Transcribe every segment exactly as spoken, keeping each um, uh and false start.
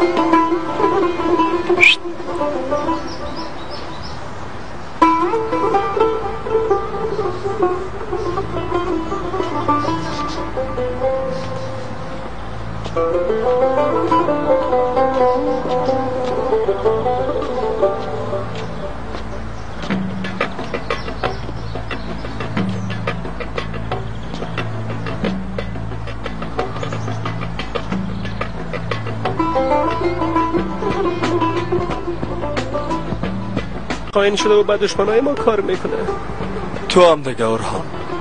خائن شده و بعد دشمنای ما کار میکنه. تو هم دیگه اورهان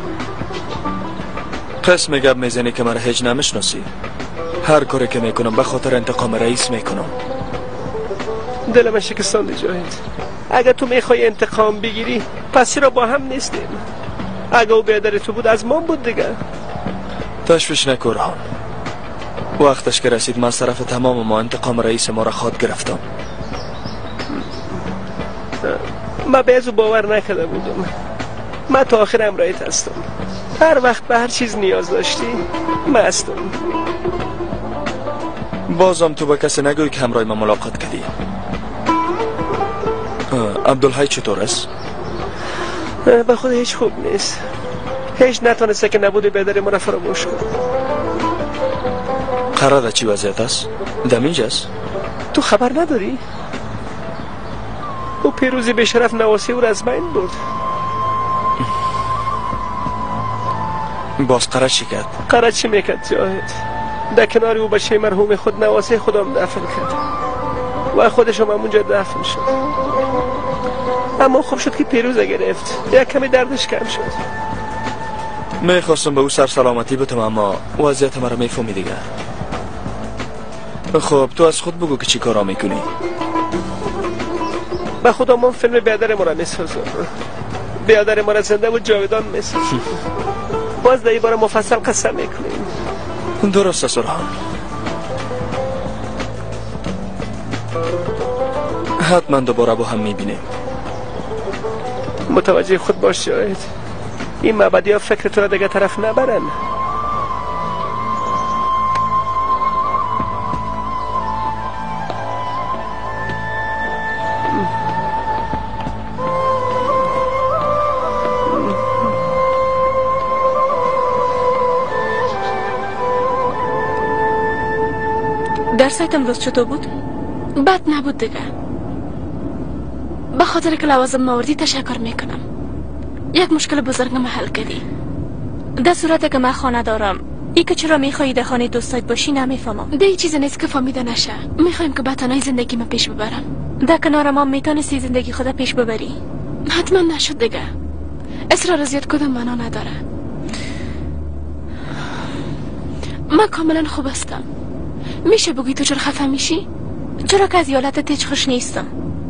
قسم گپ میزنی که مرا هیچ نمیشناسی. هر کاری که میکنم به خاطر انتقام رئیس میکنم. دل من شکستاندی جاهد. اگر تو میخوای انتقام بگیری پس چرا با هم نیستیم؟ اگه او بیادر تو بود از ما بود دیگه. تشویش نکن اورهان. وقتش که رسید من طرف تمام ما انتقام رئیس ما را خواد گرفتم. من به ازو باور نکرده بودم. من تا آخر امرایت هستم. هر وقت به هر چیز نیاز داشتی من هستم. بازم تو با کسی نگوی که همراه من ملاقات کردی. عبدالحی چطور است؟ به خود هیچ خوب نیست. هیچ نتونسته که نبوده بیادر ما را فراموش کنه. قرار چی وضعیت است؟ دمینجاست؟ تو خبر نداری؟ او پیروزی به شرف نواسی او را از بین برد. باز قرار چی کرد؟ قرار چی میکرد جاهد؟ در کنار او بچه مرحوم خود نواسی خودم دفن کرد و خودشم همونجا دفن شد. اما خوب شد که پیروزه گرفت. یک کمی دردش کم شد. میخواستم به او سر سلامتی بتم اما وضعیت مرا میفهمی دیگه. خب تو از خود بگو که چی کارا میکنی؟ به خدا من فیلم بیادر ما را میسازم. بیادر ما را زنده و جاودان میسازم. باز در این باره مفصل قسم میکنیم. درست است اورهان. حتما دوباره با هم میبینیم. متوجه خود باش جاهد. این معبدی ها فکر تو را دیگه طرف نبرن. درست امروز چطور بود؟ بد نبود دیگه. به خاطر که لوازم موردی تشکر میکنم. یک مشکل بزرگم حل کردی. در صورت که من خانه دارم ای که چرا میخوایی در خانه دوستایت باشی نمیفهمم. ده ای چیز نیست که فهمیده نشه. میخوایم که به تنهایی زندگی من پیش ببرم. در کنار ما میتونستی زندگی خود پیش ببری. حتما نشد دیگه. اصرار زیاد کدام معنا نداره. من کاملا خوب هستم. میشه بگی تو چرا خفه میشی؟ چرا که از حالتت هیچ خوش نیستم.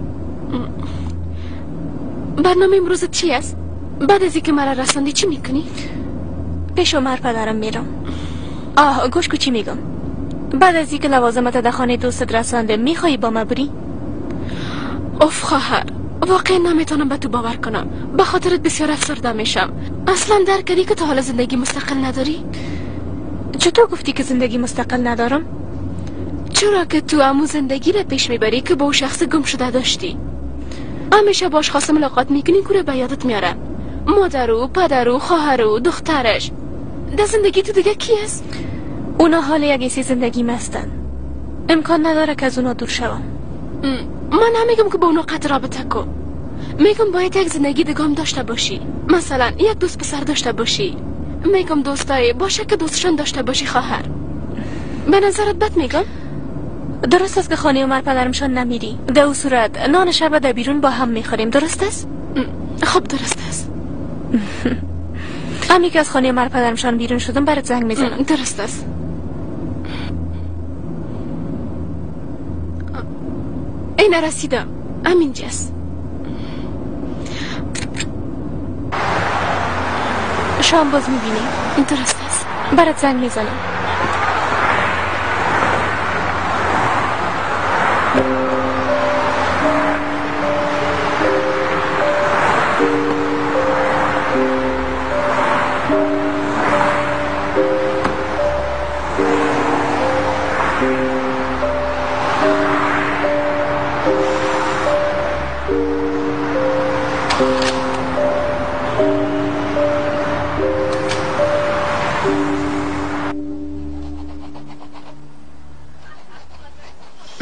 برنامه امروزت چی است؟ بعد از اینکه مرا رساندی چی میکنی؟ پیش عمر پدرم میرم. آه گوش کو چی میگم. بعد از اینکه لوازمت در خانه دوستت رسانده میخوایی با ما بری؟ اوف خواهر واقعا نمیتونم به تو باور کنم. به خاطرت بسیار افسرده میشم. اصلا درک کردی که تو حالا زندگی مستقل نداری؟ چطور گفتی که زندگی مستقل ندارم؟ چرا که تو همون زندگی را پیش میبری که با او شخص گم شده داشتی. همیشه باش خواست ملاقات میکنی که به یادت میاره. مادر و پدر و خواهر و دخترش. در زندگی تو دیگه کی است؟ اونا حال یک ایسی زندگی مستن. امکان نداره که از اونا دور شوم. من نمیگم که با اونا قطع رابطه کن. میگم باید یک زندگی دیگه هم داشته باشی. مثلا یک دوست پسر داشته باشی. میگم دوستایی باشه که دوستشان داشته باشی خواهر. به نظرت بد میگم؟ درست است که خانه عمر پدرمشان نمیری. در اون صورت نان شب در بیرون با هم میخوریم. درست است؟ خب درست است. امی که از خانه عمر پدرمشان بیرون شدم برات زنگ میزنم. درست است. این رسیدم. همینجاست. شام باز میبینی؟ درست است. برات زنگ میزنم.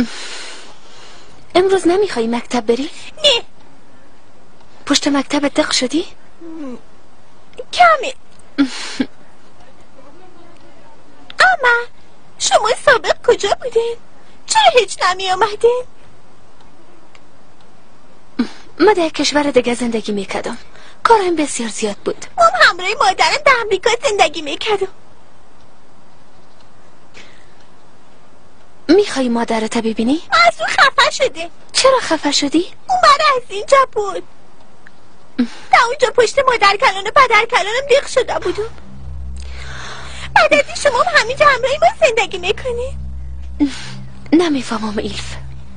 امروز نمیخوایی مکتب بری؟ نه. پشت مکتب دق شدی؟ کمی. اما شما سابق کجا بودین؟ چرا هیچ نمی آمدین؟ ما در کشور دیگه زندگی میکردم، کارم بسیار زیاد بود. ما همراه مادرم در امریکا زندگی میکردم. میخوایی مادرت ببینی؟ از اون خفه شده. چرا خفه شدی؟ اون برای از اینجا بود. تا اونجا پشت مادر کلان و پدر کلانم دیق شده بودم. بعد از شما همینجا همراه ما زندگی میکنی؟ نمیفهمم ایلف.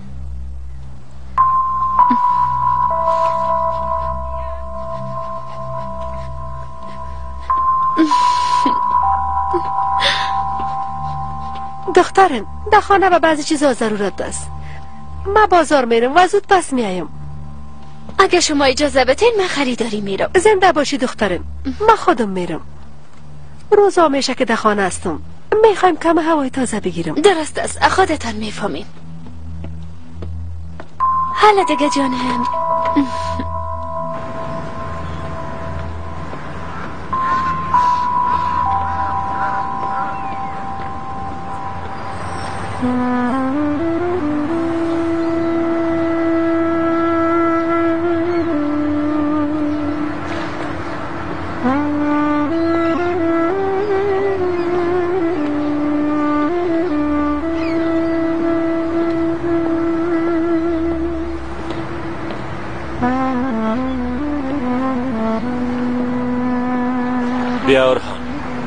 دخترم در خانه و بعضی چیزا ضرورت دست. ما بازار میرم و زود پس میایم. اگه شما اجازه بتین من خریداری میرم. زنده باشی دخترم. ما خودم میرم. روزا میشه که در خانه هستم. میخوایم کم هوای تازه بگیرم. درست است، خودتان میفهمین. حالا دیگه جانم. بیا اورهان.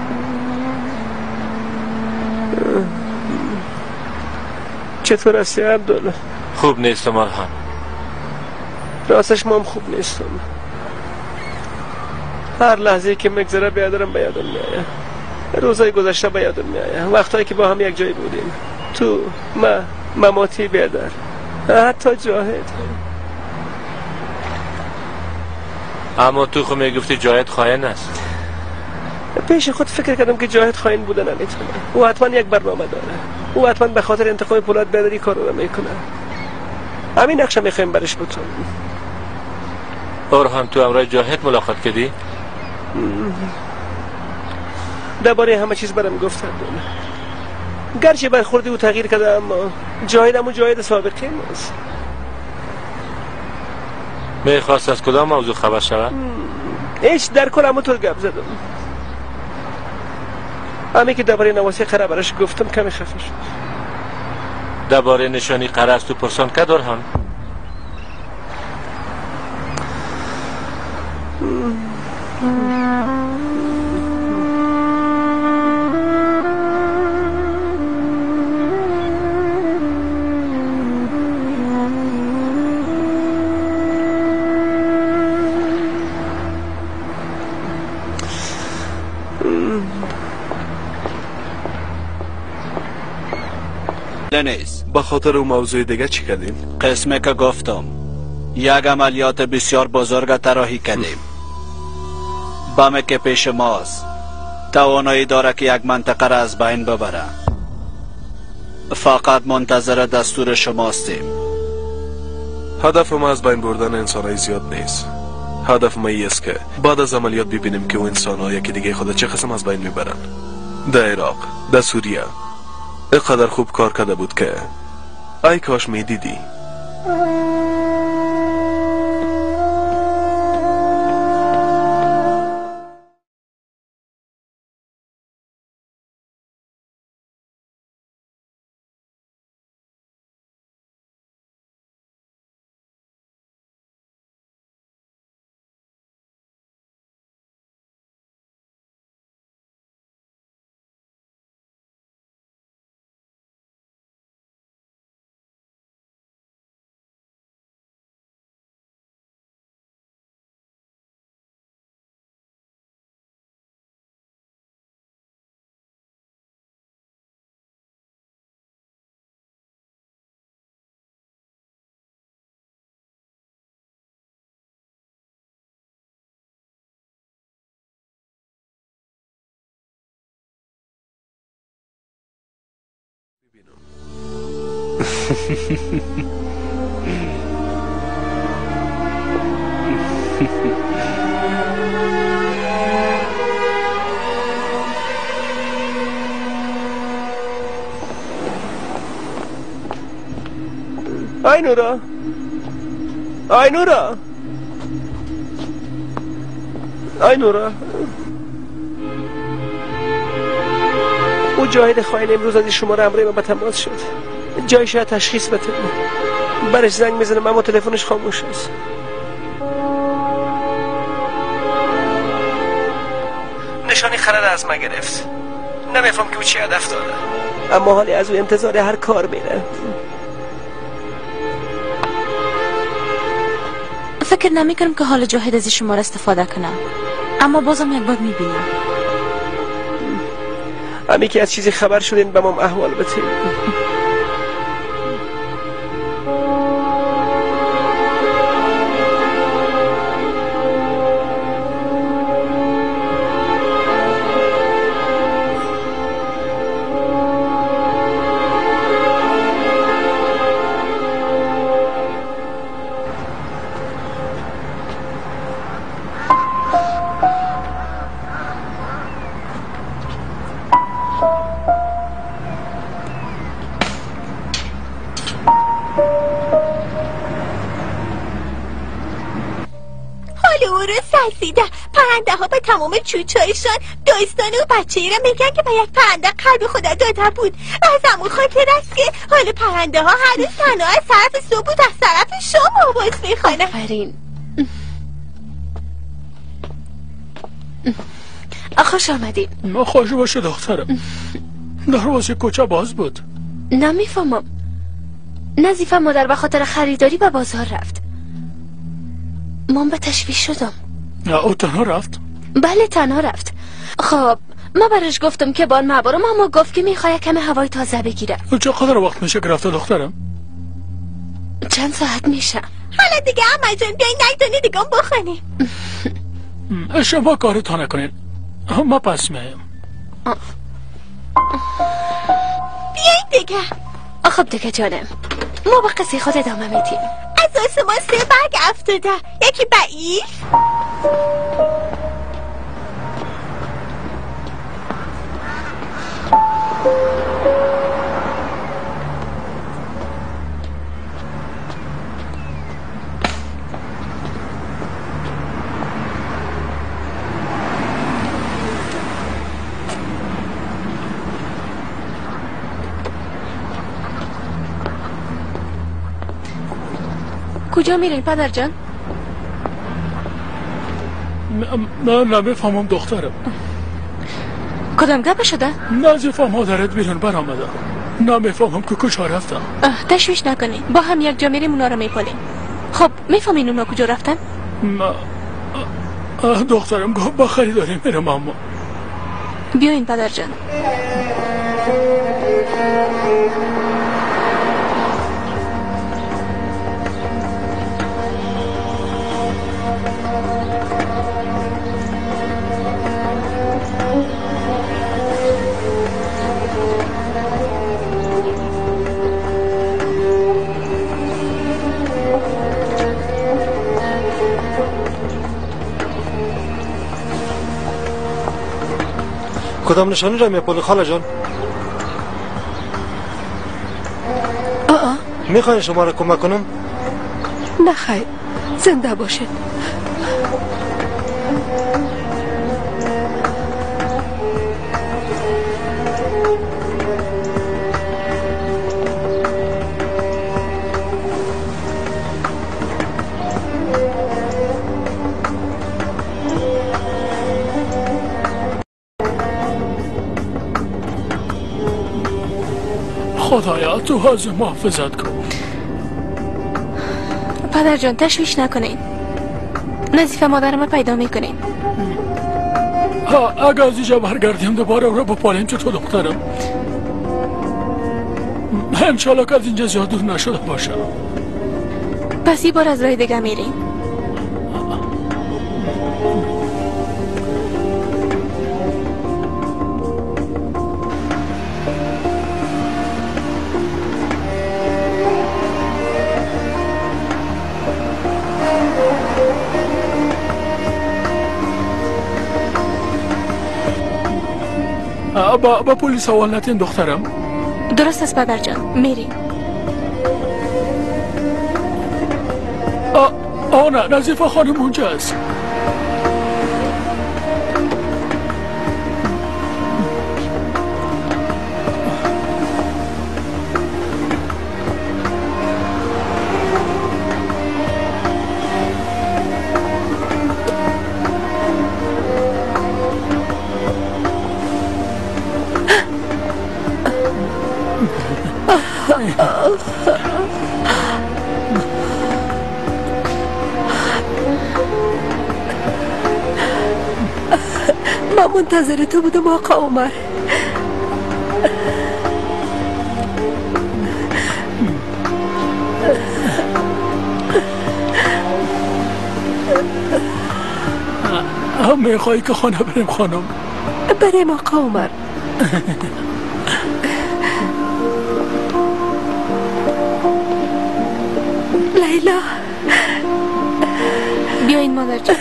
چطور هستی عبدالله؟ خوب نیستم اورهان. راستش ما هم خوب نیستم. هر لحظه که مگذره بیادرم به یادم میآید. روزای گذشته به یادم میآید، وقتایی که با هم یک جای بودیم، تو، ما، مماتی، بیادر، حتی جاهد. اما تو خود میگفتی جاهد خائن است. پیش خود فکر کردم که جاهد خائن بوده نمیتونه. او حتما یک برنامه داره. او حتما به خاطر انتقام پولاد بیادری کار رو میکنه. همین نقشه میخوایم برش بتون. اورهان تو امروز جاهد ملاقات کردی؟ درباره همه چیز برام گفتن. گرچه برخوردی او تغییر کرده اما جاهد همون جاهد سابقه نیست. میخواست از کدام موضوع خبر شود؟ هیچ، در کل همون طور گپ زدم. همین که درباره نواسی قره برش گفتم کمی خفه شد. درباره نشانی قره است تو پرسان کرد اورهان؟ نیست. با خاطر اون موضوع دیگه چی کردیم؟ قسمه که گفتم یک عملیات بسیار بزرگ طراحی کردیم. بمه که پیش ماست توانایی داره که یک منطقه را از بین ببره. فقط منتظر دستور شماستیم. هدف ما از بین بردن انسانهای زیاد نیست. هدف ما ای است که بعد از عملیات ببینیم که اون انسانها یکی دیگه خود چه قسم از بین میبرن. در عراق، در سوریه اینقدر خوب کار کرده بود که ای کاش میدیدی. آی نورا، آی نورا، آی نورا. او جاهد خائن امروز از شماره امری ما به تماس شد. جای شاید تشخیص بده. برش زنگ میزنم اما تلفنش خاموش است. نشانی خرد از ما گرفت. نمیفهم که او چی هدف داره، اما حالی از او انتظار هر کار میره. فکر نمیکنم که حال جاهد از شماره استفاده کنم، اما بازم یک بار میبینم. همی که از چیزی خبر شدین به ما احوال بتیم. پرنده ها به تمام چوچایشان داستان و بچه ای را میگن که به یک پرنده قلب خدا داده بود و از همون خاطر است که حال پرنده ها هر روز تنها از طرف صبح بود از طرف شام آواز میخوانه. آفرین. خوش آمدید. خوش باشه دخترم. دروازه کوچه باز بود. نمیفهمم. نظیفه مادر به خاطر خریداری به بازار رفت. من به تشویش شدم. او تنها رفت؟ بله تنها رفت. خب ما برش گفتم که بان مبارم، اما گفت که میخواه کم هوای تازه بگیره. چقدر وقت میشه که رفته دخترم؟ چند ساعت میشه. حالا دیگه اما جان بیایی نگدانی دیگه بخونیم. شما کاری تا نکنین، ما پس میایم. بیایی دیگه. خب دیگه جانم، ما با قصه خود ادامه میدیم. از آسمان سه برگ افتاده، یکی بعیر، کجا میرین پدر جان؟ نه نمیفهمم دخترم. کدام گپ شده؟ نظیفه مادرت بیرون بر آمده. نمیفهمم که کجا رفتن. تشویش نکنین، با هم یک جا میریم اونا رو میپالیم. خب میفهمین اونا کجا رفتن؟ دخترم گفت با خریداری میرم. اما بیاین پدر جان. کدام نشانی را میپولی خاله جان؟ آه میخواین شما را کمک کنم؟ نه خیر، زنده باشید. خدایا تو از محافظت کن. پدر جان تشویش نکنین، نظیفه مادرم پیدا میکنین. ها اگه از اینجا برگردیم دوباره رو بپالیم چطور دخترم؟ انشالله که از اینجا زیاد دور نشده باشه. پس این بار از راه دیگه میریم. با, با پلیس حوال ندین دخترم. درست است پدر جان، میریم. آه نه، نظیفه خانم اونجا است. من منتظر تو بودم آقا عمر. هم میخوایی که خانه بریم خانم؟ بریم آقا عمر. لیلا بیاین مادر جان.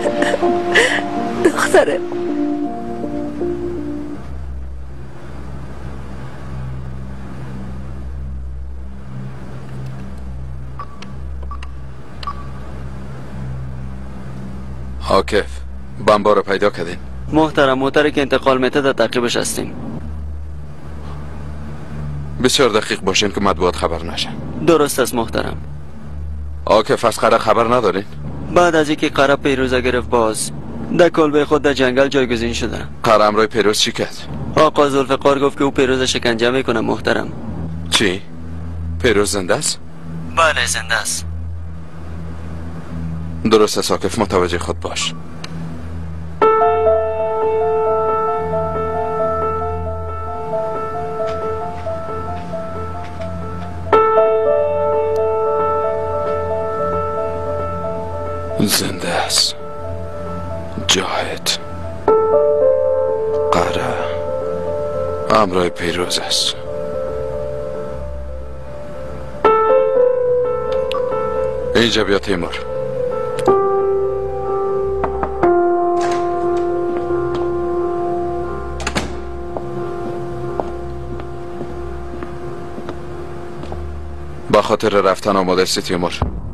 دخترم. عاکف بمبا رو پیدا کردین؟ محترم موتری که انتقال میته در تعقیبش هستیم. بسیار دقیق باشین که مطبوعات خبر نشه. درست است محترم. عاکف از قره خبر ندارین؟ بعد از اینکه قره پیروزه گرفت باز در کلبه خود در جنگل جایگزین شده. قره امروی پیروز چی کرد؟ آقا ذوالفقار گفت که او پیروز شکنجه میکنه محترم. چی؟ پیروز زنده است؟ بله زنده است. درست است عاکف، متوجه خود باش. زنده است. جاهد قره امرای پیروز است. اینجا بیا تیمور. با خاطر رفتن آماده است تیمور.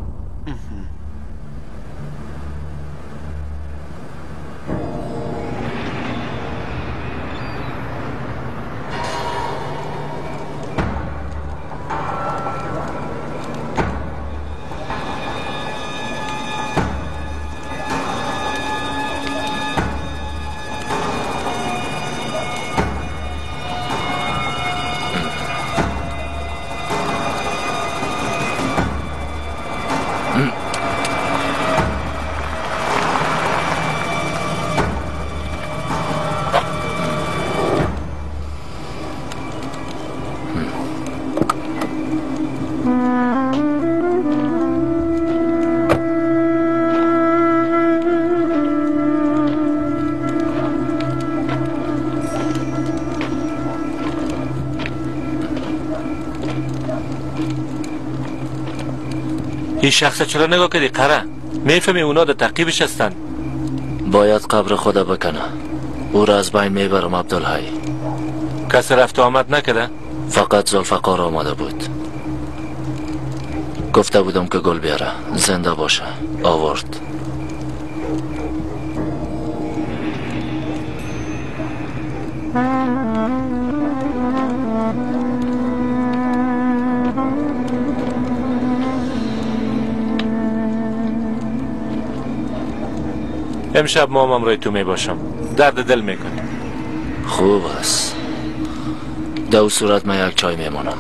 این شخص چرا نگاه کردی قره؟ میفهمی اونا در تعقیبش هستن. باید قبر خدا بکنه. او را از بین میبرم عبدالحی. کس رفت و آمد نکده؟ فقط ذوالفقار آمده بود. گفته بودم که گل بیاره زنده باشه. آورد. امشب ما هم امروی تو می باشم. درد دل میکنی. خوب است. دو صورت من یک چای میمانم.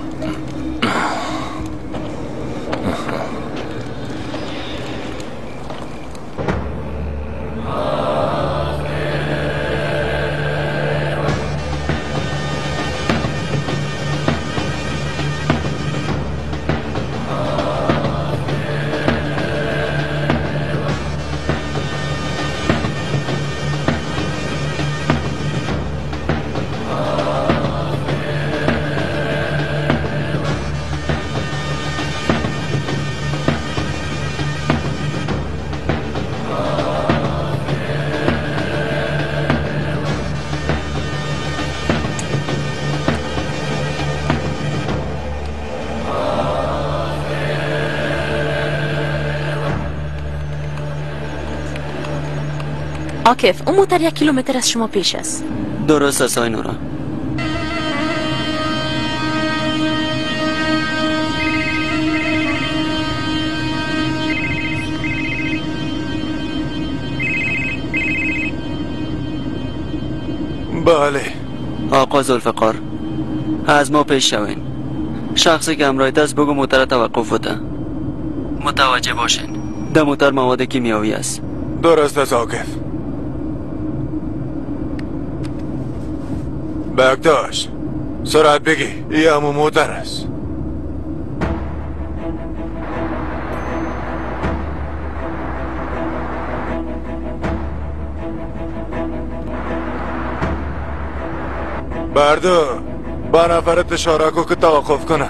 آکف اون موتر یک کیلومتر از شما پیش است. درست است آی نورا. بله آقا ذوالفقار از ما پیش شوین. شخصی که همراهیت است بگو موتر توقف بده. متوجه باشین در موتر مواد کیمیایی است. درست است آکف. بکتاش سرعت بگی، ای همون موتر است. بردو با نفرت اشاره کو که توقف کنه.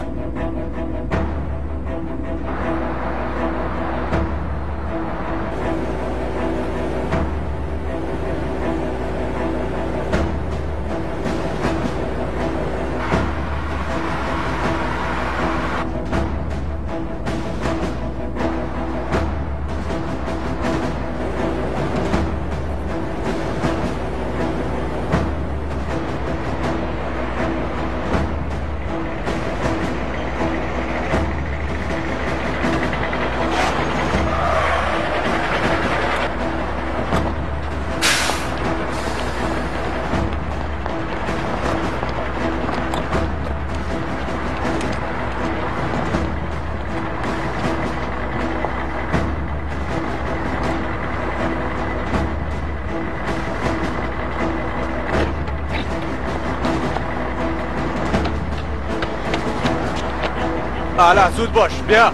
حالا زود باش بیا.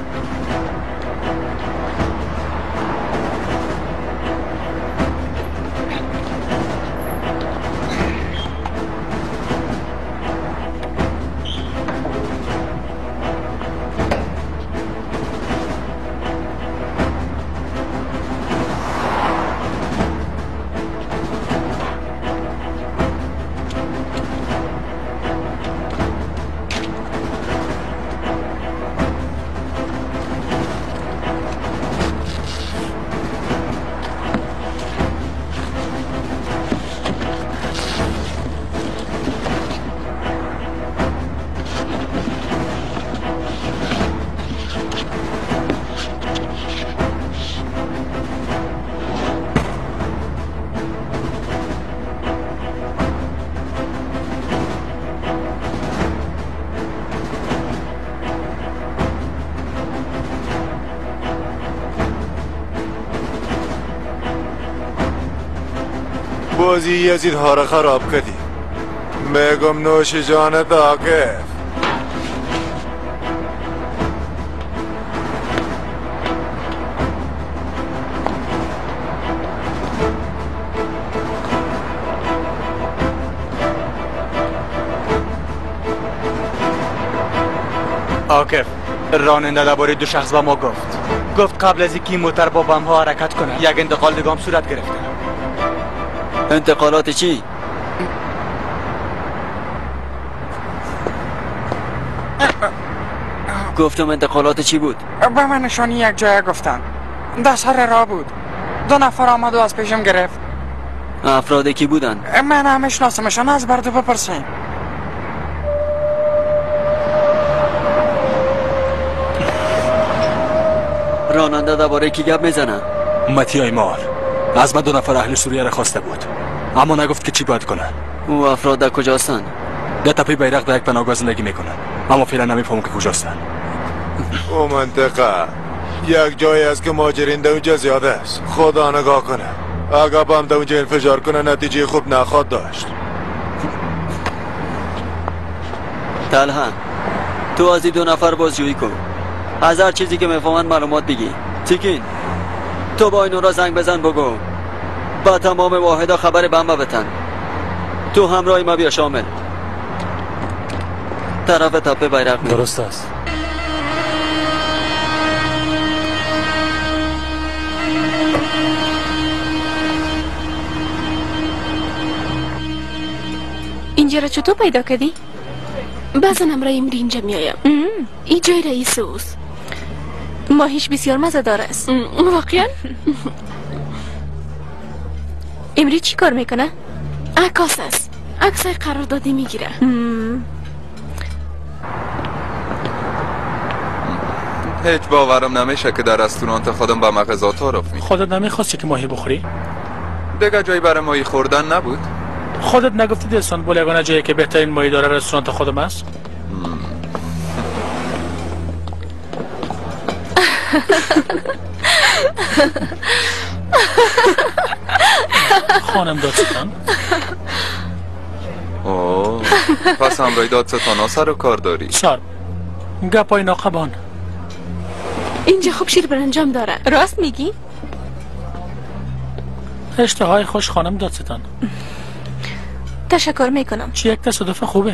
بازی یزید ها را خراب کردی. میگم نوش جانت آکف. آکف راننده درباره دو شخص با ما گفت گفت قبل از اینکه موتر با بم ها حرکت کنه یک انتقال دیگه صورت گرفته. انتقالات چی؟ گفتم انتقالات چی بود؟ به من نشانی یک جای گفتن. در سر راه بود. دو نفر آمد و از پیشم گرفت. افراد کی بودن؟ من هم میشناسمشان، از بردو بپرسیم. راننده درباره کی گپ میزنه؟ متی ایمار از من دو نفر اهل سوریه را خواسته بود، اما نگفت که چی باید کنه. او افراد در کجاستن؟ در تپه بیرق در یک پناهگاه زندگی میکنن، اما فعلا نمیفهمم که کجاستن. او منطقه یک جایی است که مهاجرین در اونجا زیاده است. خدا نگاه کنه، اگر بم در اونجا انفجار کنه نتیجه خوب نخواهد داشت. طلحه تو از این دو نفر بازجویی کن، از هر چیزی که میفهمن معلومات بگی. تیکین تو با اینو را زنگ بزن بگو با تمام واحدا خبر بم بتن. تو همراهی ما بیا شامل. طرف تپه بیرق می. درست است. اینجا را چطور پیدا کردی؟ بعضا همراه امری اینجا میایم. این جای رئیس اوست. ماهیش بسیار مزه دار است. واقعا؟ امری چی کار میکنه؟ عکاس است. عکسای قراردادی میگیره. هیچ باورم نمیشه که در رستوران خودم با مغازه تعارف می. خودت نمیخواستی که ماهی بخوری؟ دیگه جایی برای ماهی خوردن نبود؟ خودت نگفتی استانبول یگانه جایی که بهترین ماهی داره رستوران خودم است؟ خانم دادستان. اوه پس همراه دادستان ها سر و کار داری؟ سار گپای ناقبان. اینجا خوب شیر برنجام داره. راست میگی؟ اشتهای خوش خانم دادستان. تشکر میکنم. چی یک تصادف خوبه.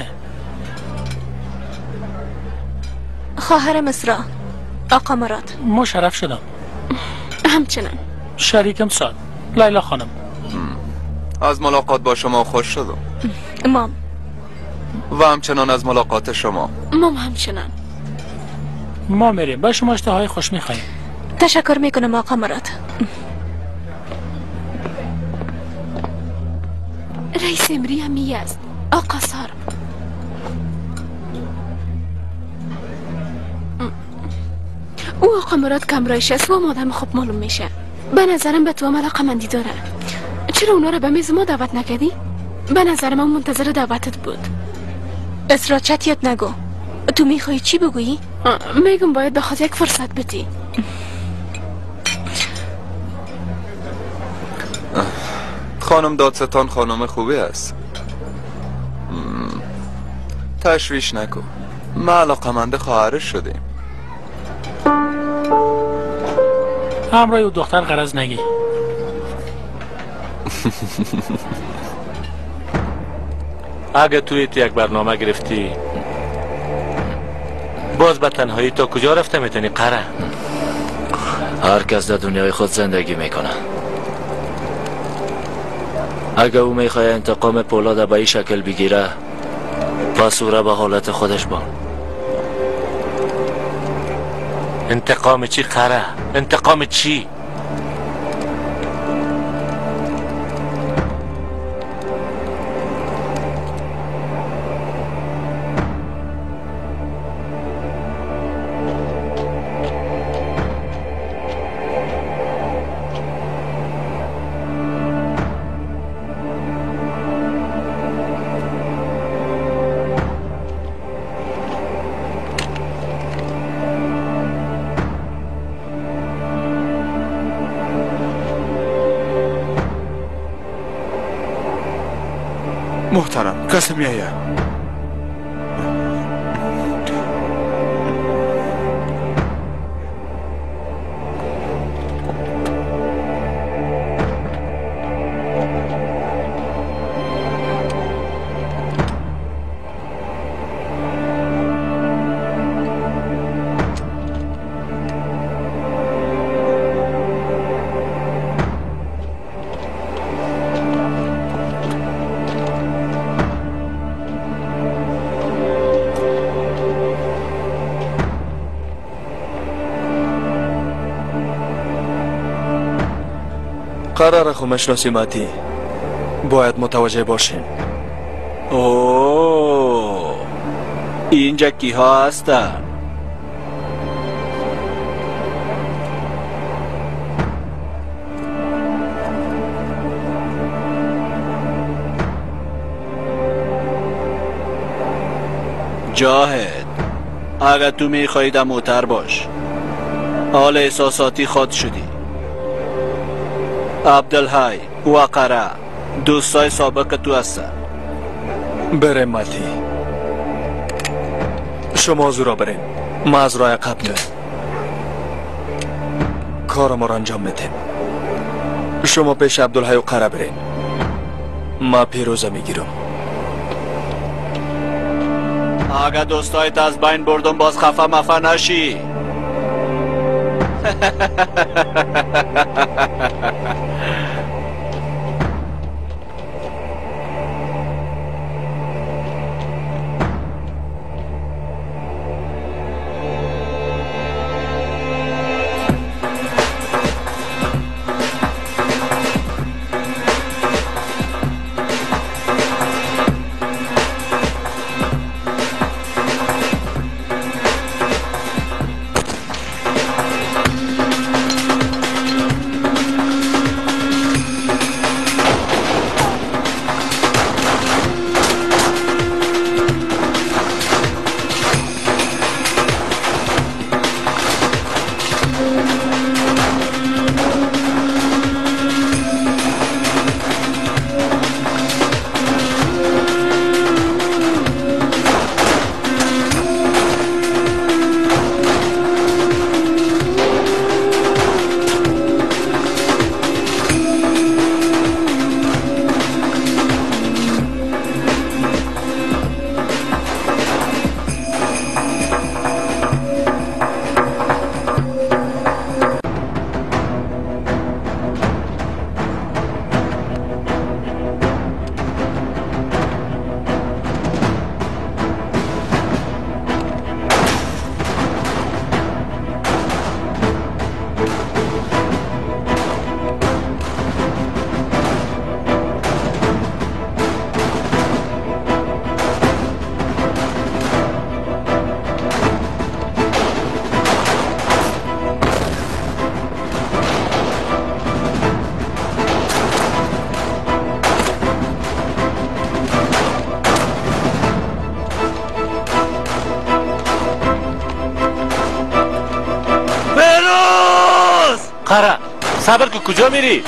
خواهر مصرا آقا مراد. مشرف شدم. همچنان. شریکم سال لیلا خانم. از ملاقات با شما خوش شدم. مام. و همچنان از ملاقات شما. مام همچنان. ما میریم با شما اشتهای خوش میخواییم. تشکر میکنم آقا مراد. رئیس امری همی است. آقا سار. او آقا مراد کمرایش است و آدم خوب معلوم میشه. به نظرم به تو هم علاقه مندی داره. چرا اونا رو به میز ما دعوت نکردی؟ به نظر من منتظر دعوتت بود. اسرا چتیت نگو. تو میخوایی چی بگویی؟ میگم باید به خود یک فرصت بدی. خانم دادستان خانم خوبی است. تشویش نکن. ما علاقمند خواهرش شدیم. همراه او دختر غرض نگی. اگه توی یک برنامه گرفتی باز به تنهایی تا کجا رفته میتونی قره؟ هر کس در دنیای خود زندگی میکنه. اگه او میخواه انتقام پولاد به این شکل بگیره پس او را به حالت خودش بان. انتقام چی قره؟ انتقام چی؟ محترم کسی میایه؟ قرار خو مشناسیمتی باید متوجه باشیم. اوه اینجا کی ها هستن؟ جاهد اگر تو میخوایی در موتر باش. حال احساساتی خود شدی. عبدالحی و قره دوستای سابق تو هستن. بریم ماتی. شما زورا بریم. ما از راه عقب میایم. کار ما را انجام میدیم. شما پیش عبدالحی و قره برین. ما پیروزه میگیرم. اگه دوستایت از بین بردم باز خفه مفه نشی. قره صبر کن، کجا میری؟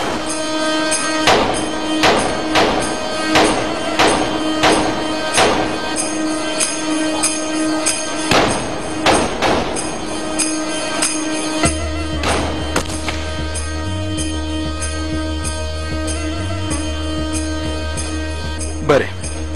بریم.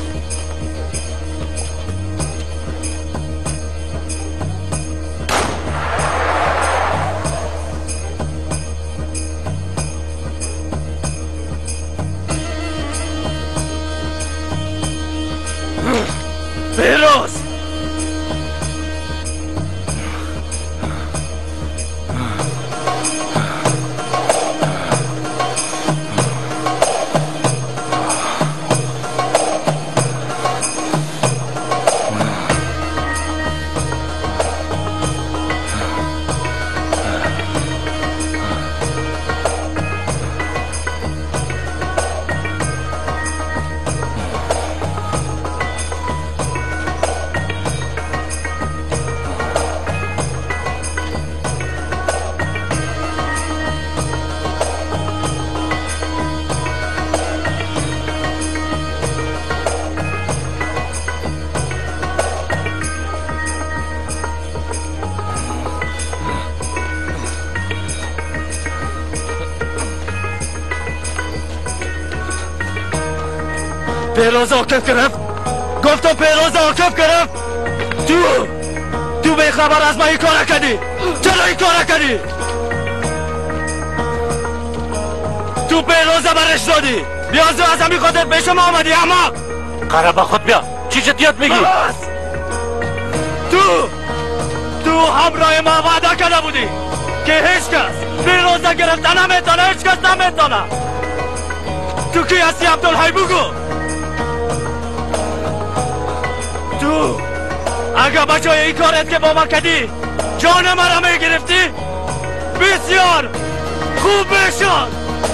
بهروز پیروز عاقب گرفت. گفتم پیروز عاقب گرفت. تو تو به خبر از ما این کار کردی. چرا این کار کردی؟ تو پیروز برش دادی. بیازو از همین خاطر به شما آمدی اما قره با خود بیا. چی جدیت میگی؟ تو تو همراه ما وعده کرده بودی که هیچ کس پیروز گرفتن نمیتونه. هیچ کس نمیتونه. تو کی هستی عبدالحی بگو. تو اگه بچه این کارت که با ما کردی جان مرا میگرفتی بسیار خوب بشان.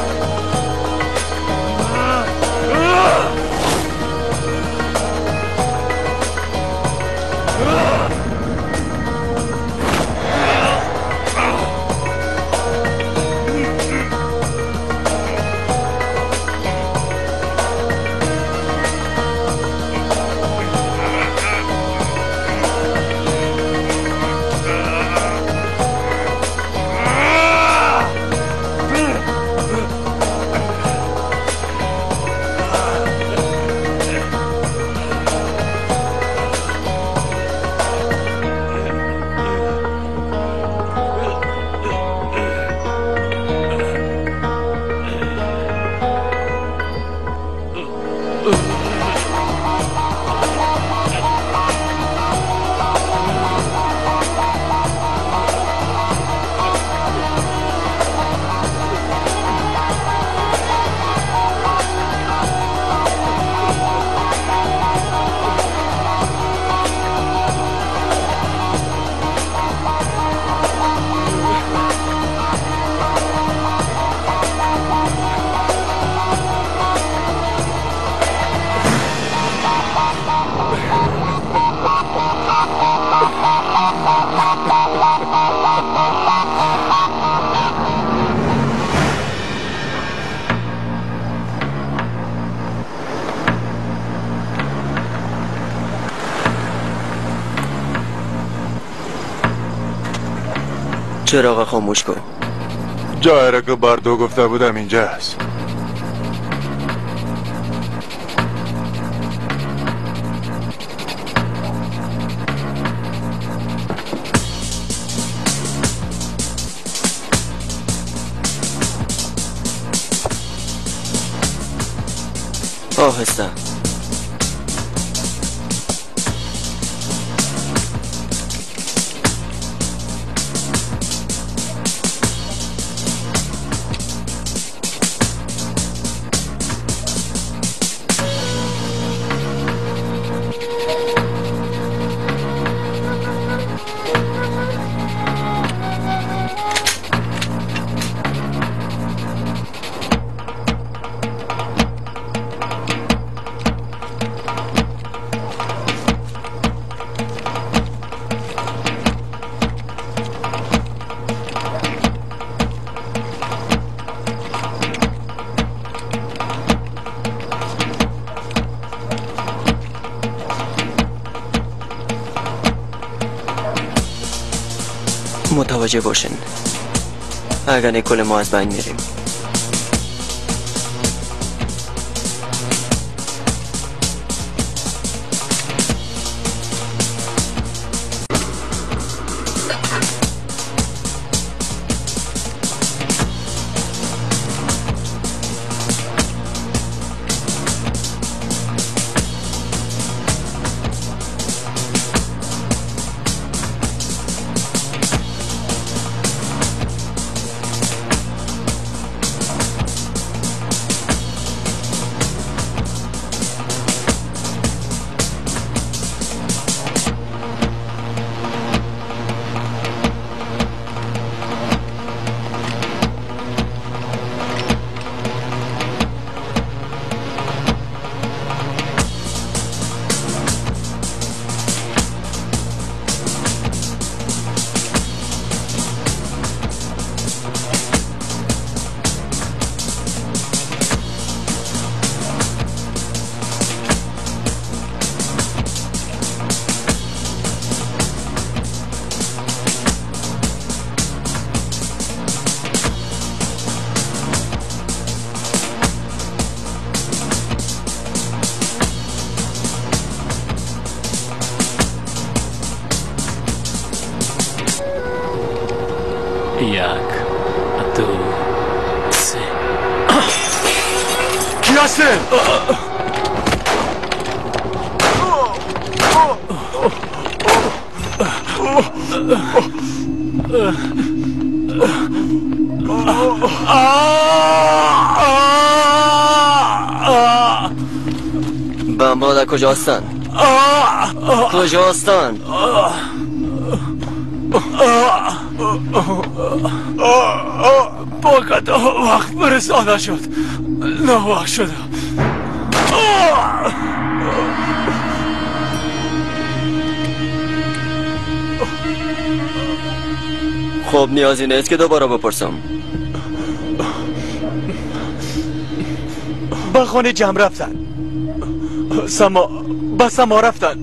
چراغ خاموش کن. جایی را که باردو گفته بودم اینجا است. آهسته. متوجه باشین. اگر نیکل ما از بین میریم. بمبادا کجاستن؟ کجاستن؟ باقت وقت برسانده شد. نه وقت شده. خب نیازی نیست که دوباره بپرسم. به خانه جمع رفتن. سما به سما رفتن.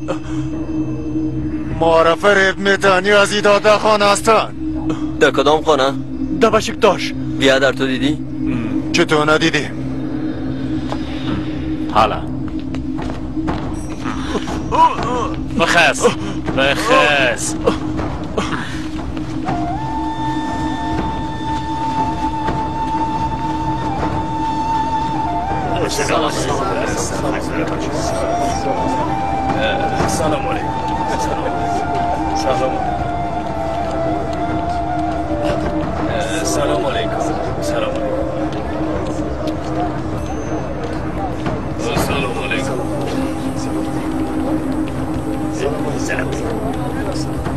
معرفه ریب میتانی از ایداده خانه هستن. در کدام خانه؟ در بشکتاش. بیا در تو دیدی؟ چطور ندیدی؟ حالا بخص بخص سلام علیکم. سلام سلام علیکم. سلام علیکم. سلام علیکم.